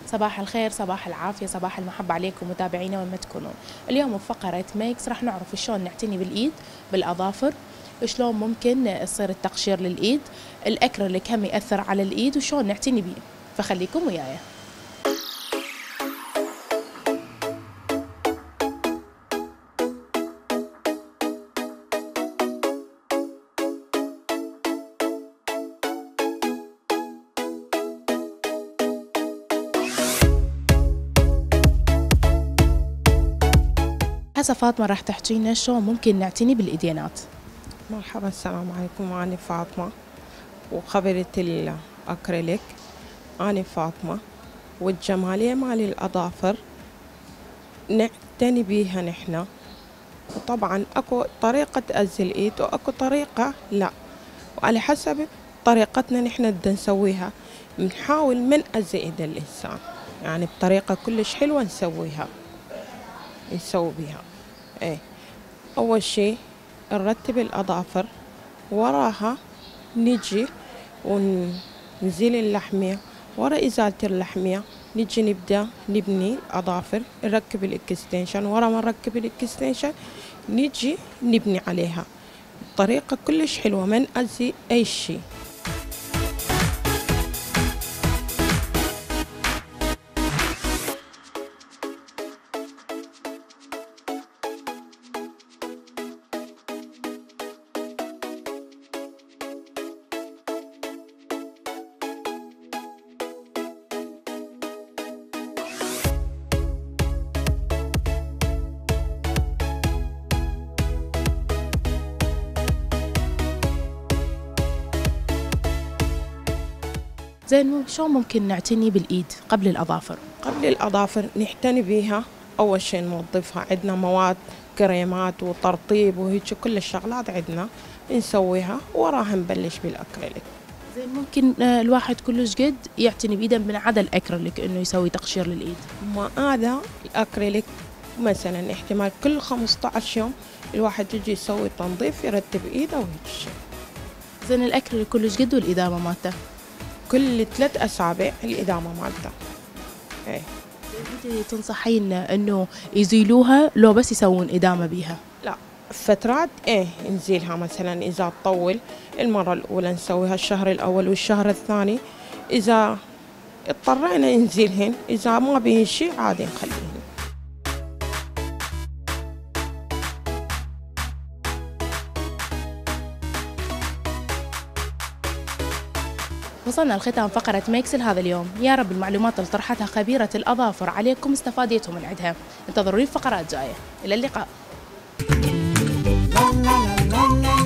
صباح الخير، صباح العافية، صباح المحبة عليكم متابعينا وين ما تكونون. اليوم بفقرة ميكس راح نعرف شلون نعتني بالإيد بالأظافر، شلون ممكن يصير التقشير للإيد، الأكريليك هم يأثر على الإيد وشلون نعتني بيه، فخليكم وياي. هسه فاطمة راح تحكينا شلون ممكن نعتني بالإيدينات. مرحبا، السلام عليكم. أنا فاطمة وخبرة الأكريليك. أنا فاطمة والجمالية مال الأظافر نعتني بيها نحنا، وطبعا أكو طريقة تأذي الإيد وأكو طريقة لا، وعلى حسب طريقتنا نحنا بدنا نسويها. بنحاول من أذي إيد الإنسان، يعني بطريقة كلش حلوة نسوي بيها. ايه، أول شي نرتب الأظافر، وراها نجي ونزيل اللحمية، ورا إزالة اللحمية نجي نبدأ نبني الأظافر، نركب الإكستنشن، ورا ما نركب الإكستنشن نجي نبني عليها بطريقة كلش حلوة ما نأذي أي شي. زين، شلون ممكن نعتني بالإيد قبل الأظافر؟ قبل الأظافر نعتني بيها، أول شي ننظفها، عندنا مواد كريمات وترطيب وهيك كل الشغلات عندنا نسويها، وراها نبلش بالأكريليك. زين، ممكن الواحد كلش قد يعتني بإيده من عدا الأكريليك إنه يسوي تقشير للإيد؟ ما هذا الأكريليك مثلا احتمال كل 15 يوم الواحد يجي يسوي تنظيف، يرتب إيده وهيك شيء. زين، الأكريليك كلش قد والإدامة مالته؟ كل 3 أسابيع الإدامة مالته. ايه. انت تنصحين انه يزيلوها لو بس يسوون إدامة بيها؟ لا، فترات نزيلها، مثلا إذا تطول المرة الأولى نسويها الشهر الأول والشهر الثاني، إذا اضطرينا نزيلهن، إذا ما بيهن شي عادي نخليهن. وصلنا لختام فقرة ميكس لهذا اليوم، يا رب المعلومات اللي طرحتها خبيرة الأظافر عليكم استفاديتوا من عندها. انتظروني في فقرات جاية، إلى اللقاء.